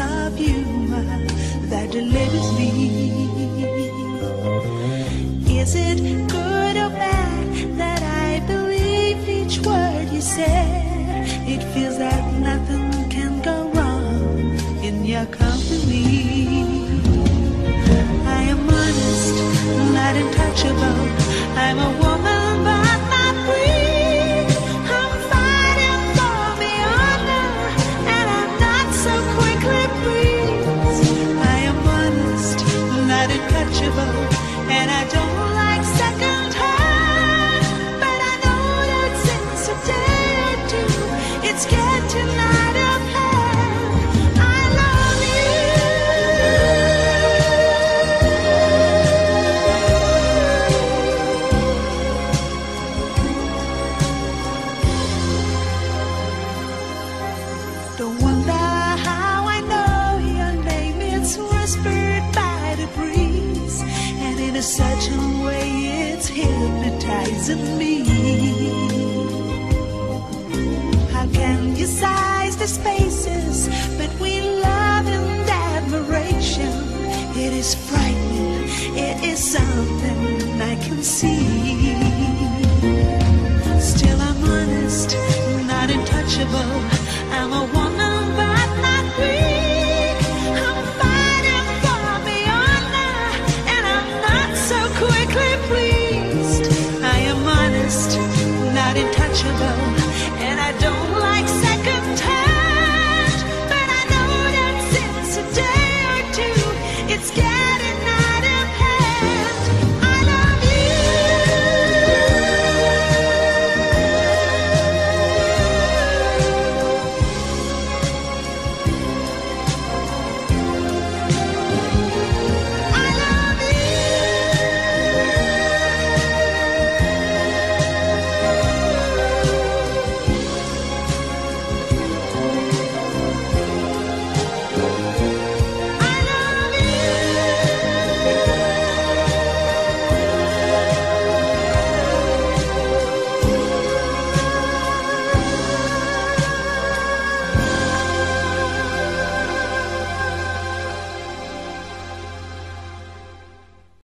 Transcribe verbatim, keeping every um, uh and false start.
of you that delivers me. Is it good or bad that I believe each word you said? It feels that nothing can go wrong in your company. I am honest, not untouchable. I'm a woman but not weak. I'm fighting for me honor, and I'm not so quickly pleased. I am honest, not untouchable, and I don't like second hand. But I know that since the day I do, it's getting out of hand. I love you. Don't wonder how I know your name. It's whispered by the breeze, and in a certain way it's hypnotizing me. How can you size the spaces between love and admiration? It is frightening, it is something I can see. Still I'm honest, not untouchable. I'm a woman but not weak. I'm fighting for me honor, and I'm not so quickly pleased. I am honest, not untouchable.